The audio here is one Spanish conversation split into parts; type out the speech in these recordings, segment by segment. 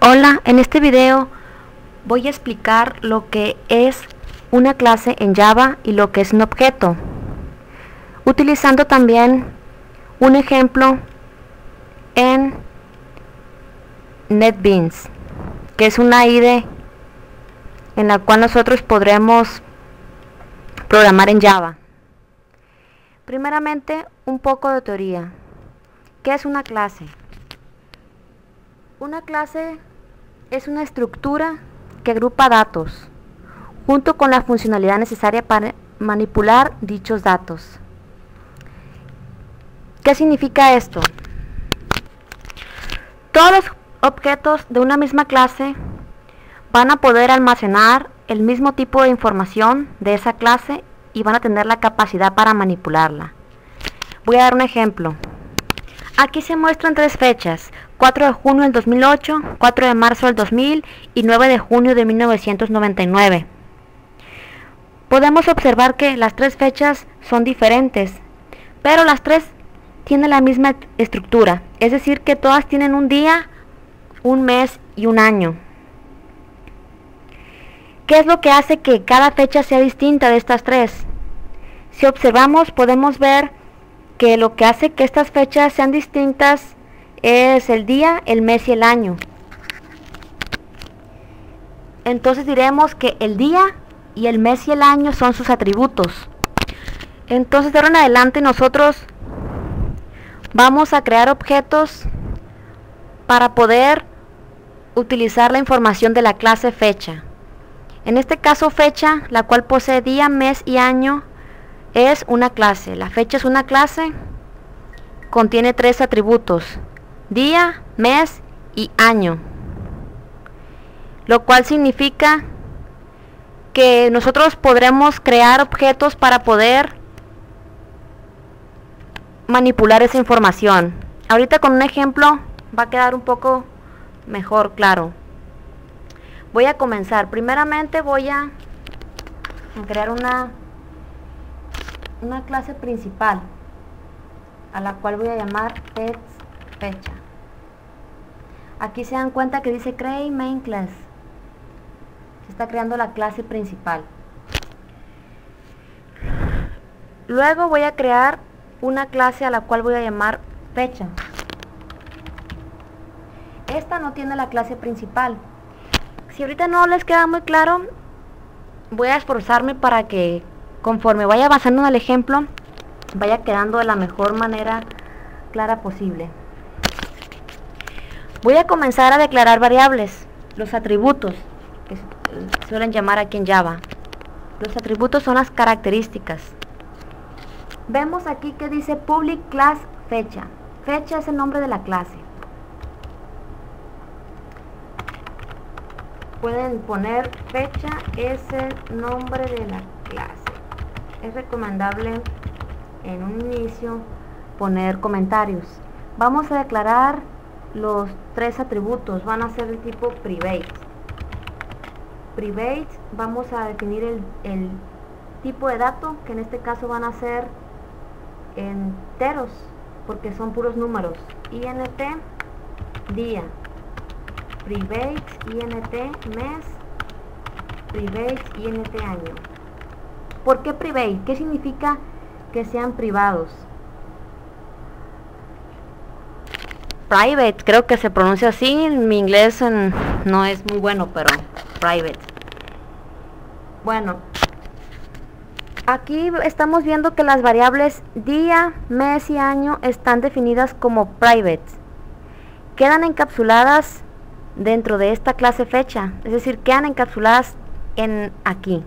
Hola, en este video voy a explicar lo que es una clase en Java y lo que es un objeto, utilizando también un ejemplo en NetBeans, que es una IDE en la cual nosotros podremos programar en Java. Primeramente, un poco de teoría. ¿Qué es una clase? Una clase es una estructura que agrupa datos, junto con la funcionalidad necesaria para manipular dichos datos. ¿Qué significa esto? Todos los objetos de una misma clase van a poder almacenar el mismo tipo de información de esa clase y van a tener la capacidad para manipularla. Voy a dar un ejemplo. Aquí se muestran tres fechas: 4 de junio del 2008, 4 de marzo del 2000 y 9 de junio de 1999. Podemos observar que las tres fechas son diferentes, pero las tres tienen la misma estructura, es decir, que todas tienen un día, un mes y un año. ¿Qué es lo que hace que cada fecha sea distinta de estas tres? Si observamos, podemos ver que lo que hace que estas fechas sean distintas es el día, el mes y el año. Entonces diremos que el día y el mes y el año son sus atributos. Entonces de ahora en adelante nosotros vamos a crear objetos para poder utilizar la información de la clase fecha. En este caso, fecha, la cual posee día, mes y año, es una clase. La fecha es una clase, contiene tres atributos: día, mes y año, lo cual significa que nosotros podremos crear objetos para poder manipular esa información. Ahorita con un ejemplo va a quedar un poco mejor claro. Voy a comenzar. Primeramente voy a crear una clase principal, a la cual voy a llamar fecha. Aquí se dan cuenta que dice create main class. Se está creando la clase principal. Luego voy a crear una clase a la cual voy a llamar fecha. Esta no tiene la clase principal. Si ahorita no les queda muy claro, voy a esforzarme para que conforme vaya avanzando en el ejemplo, vaya quedando de la mejor manera clara posible. Voy a comenzar a declarar variables, los atributos, que se suelen llamar aquí en Java. Los atributos son las características. Vemos aquí que dice public class fecha. Fecha es el nombre de la clase. Pueden poner fecha es el nombre de la clase. Es recomendable en un inicio poner comentarios. Vamos a declarar los tres atributos. Van a ser de tipo private. Private, vamos a definir el tipo de dato, que en este caso van a ser enteros, porque son puros números. INT día, private INT mes, private INT año. ¿Por qué private? ¿Qué significa que sean privados? Private, creo que se pronuncia así. Mi inglés no es muy bueno, pero private. Bueno, aquí estamos viendo que las variables día, mes y año están definidas como private. Quedan encapsuladas dentro de esta clase fecha, es decir, quedan encapsuladas en aquí.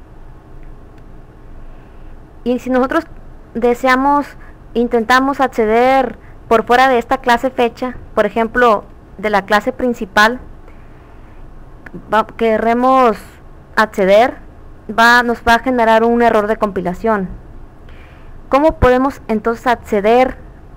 Y si nosotros intentamos acceder por fuera de esta clase fecha, por ejemplo, de la clase principal, queremos acceder, nos va a generar un error de compilación. ¿Cómo podemos entonces acceder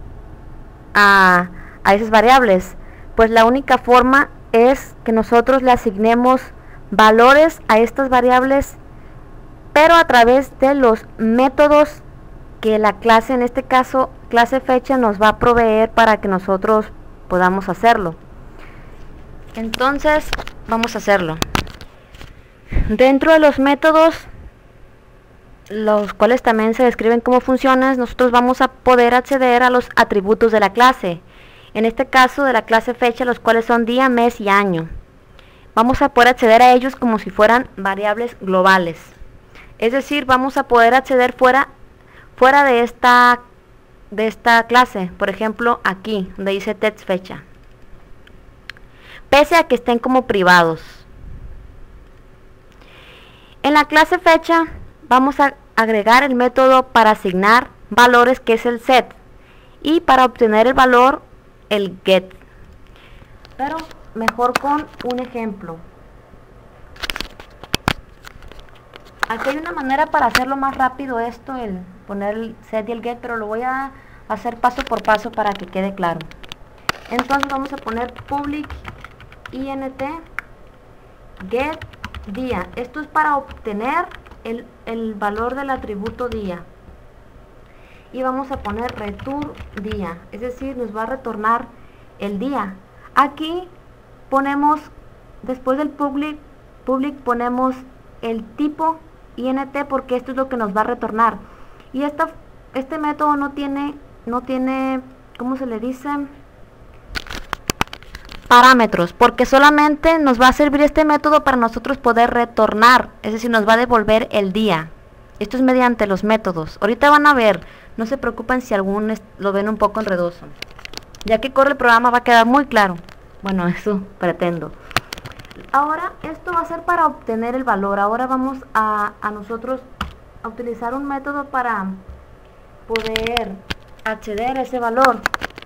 a esas variables? Pues la única forma es que nosotros le asignemos valores a estas variables, pero a través de los métodos que la clase, en este caso clase fecha, nos va a proveer para que nosotros podamos hacerlo. Entonces vamos a hacerlo. Dentro de los métodos, los cuales también se describen como funciones, nosotros vamos a poder acceder a los atributos de la clase. En este caso de la clase fecha, los cuales son día, mes y año. Vamos a poder acceder a ellos como si fueran variables globales. Es decir, vamos a poder acceder fuera de esta clase. Por ejemplo, aquí, donde dice text fecha. Pese a que estén como privados. En la clase fecha vamos a agregar el método para asignar valores, que es el set, y para obtener el valor, el get. Pero mejor con un ejemplo. Aquí hay una manera para hacerlo más rápido esto, el poner el set y el get, pero lo voy a hacer paso por paso para que quede claro. Entonces vamos a poner public int get día. Esto es para obtener el valor del atributo día. Y vamos a poner return día, es decir, nos va a retornar el día. Aquí ponemos, después del public ponemos el tipo int, porque esto es lo que nos va a retornar. Y este método no tiene, ¿cómo se le dice? Parámetros, porque solamente nos va a servir este método para nosotros poder retornar, es decir, nos va a devolver el día. Esto es mediante los métodos. Ahorita van a ver, no se preocupen si algún lo ven un poco enredoso. Ya que corre el programa va a quedar muy claro. Bueno, eso pretendo. Ahora, esto va a ser para obtener el valor. Ahora vamos a nosotros a utilizar un método para poder acceder a ese valor.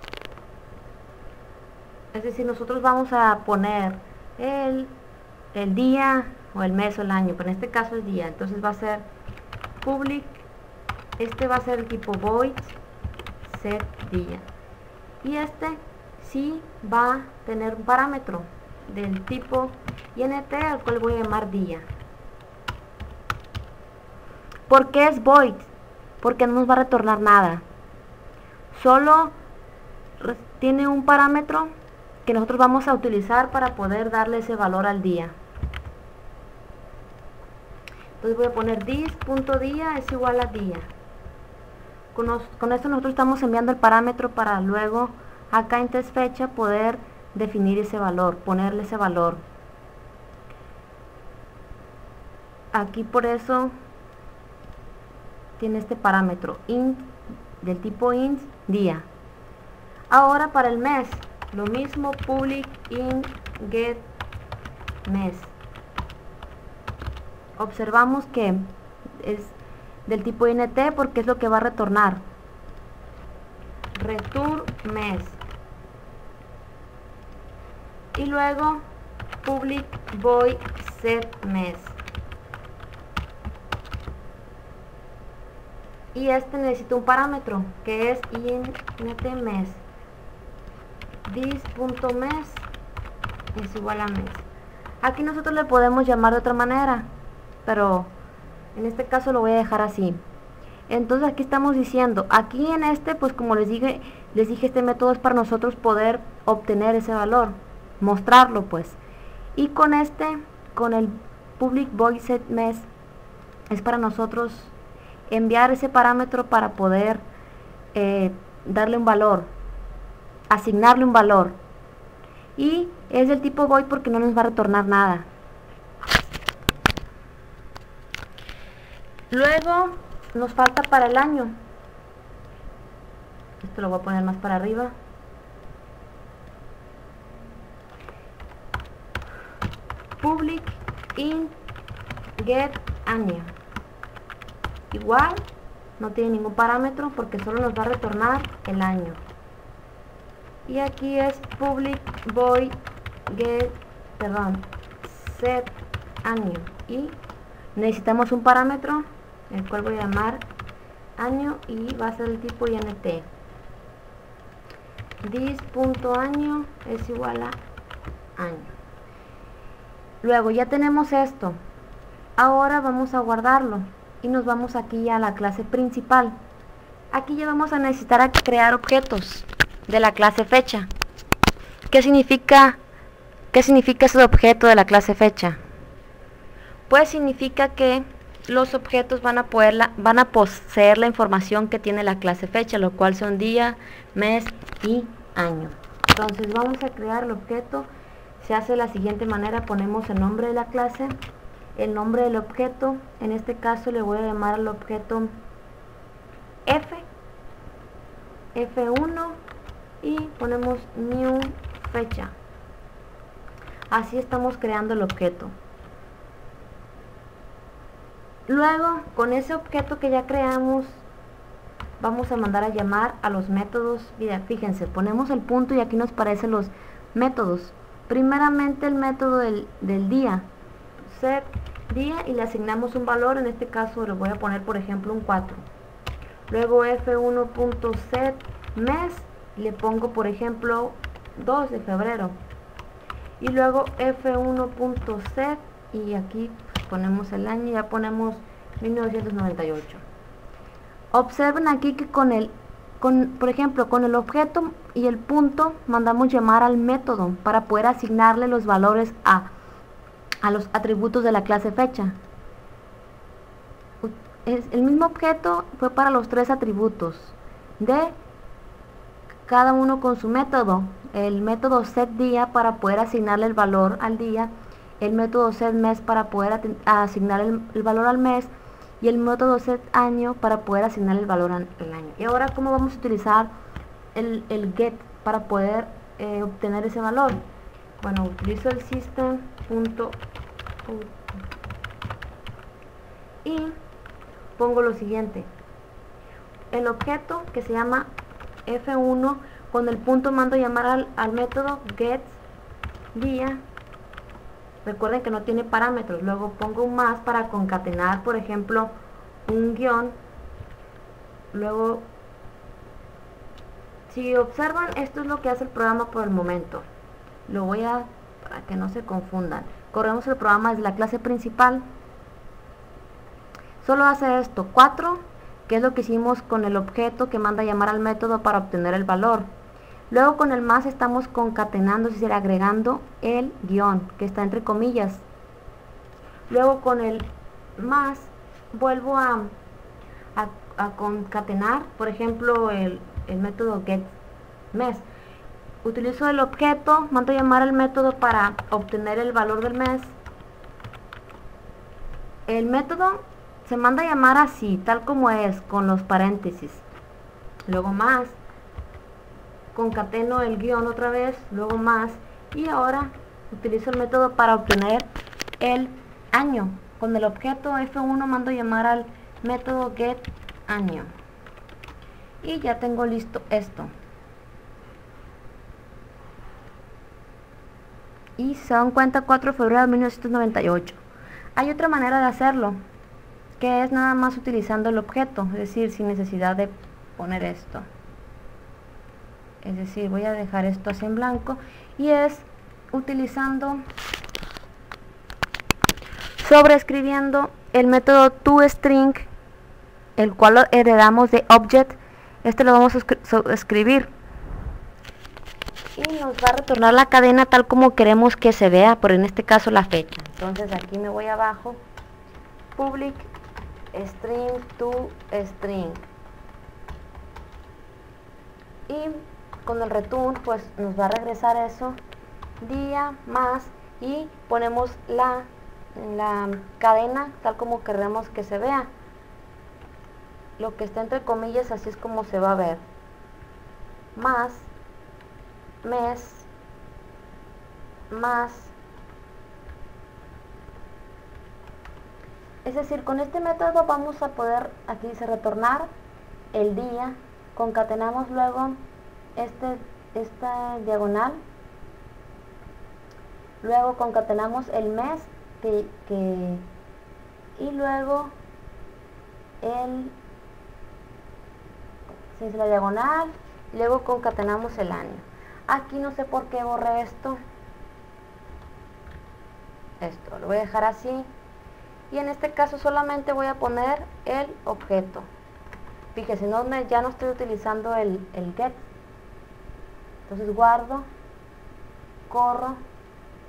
Es decir, nosotros vamos a poner el día o el mes o el año, pero en este caso es día. Entonces va a ser public, este va a ser el tipo void set día. Y este sí va a tener un parámetro del tipo int, al cual voy a llamar día. ¿Por qué es void? Porque no nos va a retornar nada. Solo tiene un parámetro que nosotros vamos a utilizar para poder darle ese valor al día. Entonces voy a poner this.día es igual a día. Con esto nosotros estamos enviando el parámetro para luego acá en test fecha poder definir ese valor, ponerle ese valor. Aquí por eso tiene este parámetro int, del tipo int día. Ahora para el mes, lo mismo, public int get mes. Observamos que es del tipo int porque es lo que va a retornar. Return mes. Y luego public void set mes. Y este necesita un parámetro que es int mes. This.mes es igual a mes. Aquí nosotros le podemos llamar de otra manera, pero en este caso lo voy a dejar así. Entonces aquí estamos diciendo, aquí en este, pues como les dije, este método es para nosotros poder obtener ese valor, mostrarlo pues. Y con con el public void set mes, es para nosotros enviar ese parámetro para poder darle un valor, asignarle un valor. Y es del tipo void porque no nos va a retornar nada. Luego nos falta para el año. Esto lo voy a poner más para arriba. Public int get año. Igual, no tiene ningún parámetro porque solo nos va a retornar el año. Y aquí es public void get, set año. Y necesitamos un parámetro, el cual voy a llamar año y va a ser el tipo int. This.año es igual a año. Luego ya tenemos esto. Ahora vamos a guardarlo y nos vamos aquí a la clase principal. Aquí ya vamos a necesitar crear objetos de la clase fecha. ¿Qué significa ¿Qué significa ese objeto de la clase fecha? Pues significa que los objetos van a poseer la información que tiene la clase fecha, lo cual son día, mes y año. Entonces vamos a crear el objeto. Se hace de la siguiente manera: ponemos el nombre de la clase, el nombre del objeto. En este caso le voy a llamar al objeto F1 y ponemos new fecha. Así estamos creando el objeto. Luego, con ese objeto que ya creamos, vamos a mandar a llamar a los métodos. Mira, fíjense, ponemos el punto y aquí nos aparecen los métodos. Primeramente el método del día, set día, y le asignamos un valor. En este caso le voy a poner, por ejemplo, un 4. Luego f1.set mes, le pongo, por ejemplo, 2 de febrero. Y luego f1.set, y aquí ponemos el año, ya ponemos 1998. Observen aquí que por ejemplo, con el objeto y el punto mandamos llamar al método para poder asignarle los valores a los atributos de la clase fecha. El mismo objeto fue para los 3 atributos de cada uno con su método. El método setDía para poder asignarle el valor al día, el método setMes para poder asignar el valor al mes, y el método setAño para poder asignar el valor al año. Y ahora, ¿cómo vamos a utilizar el get para poder obtener ese valor? Bueno, utilizo el system.out y pongo lo siguiente: el objeto que se llama F1, con el punto mando llamar al método getDía. Recuerden que no tiene parámetros. Luego pongo un más para concatenar, por ejemplo, un guión. Luego, si observan, esto es lo que hace el programa por el momento. Lo voy a, para que no se confundan, corremos el programa desde la clase principal. Solo hace esto, 4, que es lo que hicimos con el objeto que manda llamar al método para obtener el valor. Luego con el más estamos concatenando, es decir, agregando el guión que está entre comillas. Luego con el más vuelvo a concatenar, por ejemplo, el método getMes. Utilizo el objeto, mando llamar al método para obtener el valor del mes. El método se manda a llamar así, tal como es, con los paréntesis. Luego más, concateno el guión otra vez, luego más, y ahora utilizo el método para obtener el año. Con el objeto F1 mando llamar al método getAño. Y ya tengo listo esto. Y se dan cuenta, 4 de febrero de 1998. Hay otra manera de hacerlo, que es nada más utilizando el objeto, es decir, sin necesidad de poner esto. Es decir, voy a dejar esto así en blanco, y es utilizando, sobreescribiendo el método toString, el cual heredamos de object. Este lo vamos a escribir y nos va a retornar la cadena tal como queremos que se vea, por en este caso la fecha. Entonces aquí me voy abajo, public string toString, y con el return pues nos va a regresar eso, día más, y ponemos la cadena tal como queremos que se vea. Lo que está entre comillas, así es como se va a ver: más, mes, más. Es decir, con este método vamos a poder, aquí dice retornar el día, concatenamos luego esta diagonal, luego concatenamos el mes y luego se dice la diagonal, luego concatenamos el año. Aquí no sé por qué borré esto, lo voy a dejar así, y en este caso solamente voy a poner el objeto. Fíjense, ya no estoy utilizando el get. Entonces guardo, corro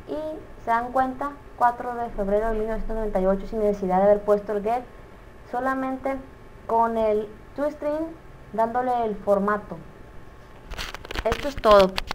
y se dan cuenta, 4 de febrero de 1998, sin necesidad de haber puesto el get, solamente con el toString dándole el formato. Esto es todo.